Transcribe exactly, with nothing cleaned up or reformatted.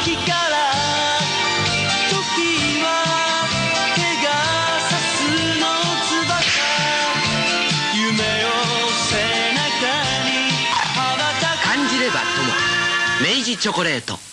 日から時はペガサスの翼夢を背中に羽ばたく感じれば友明治チョコレート。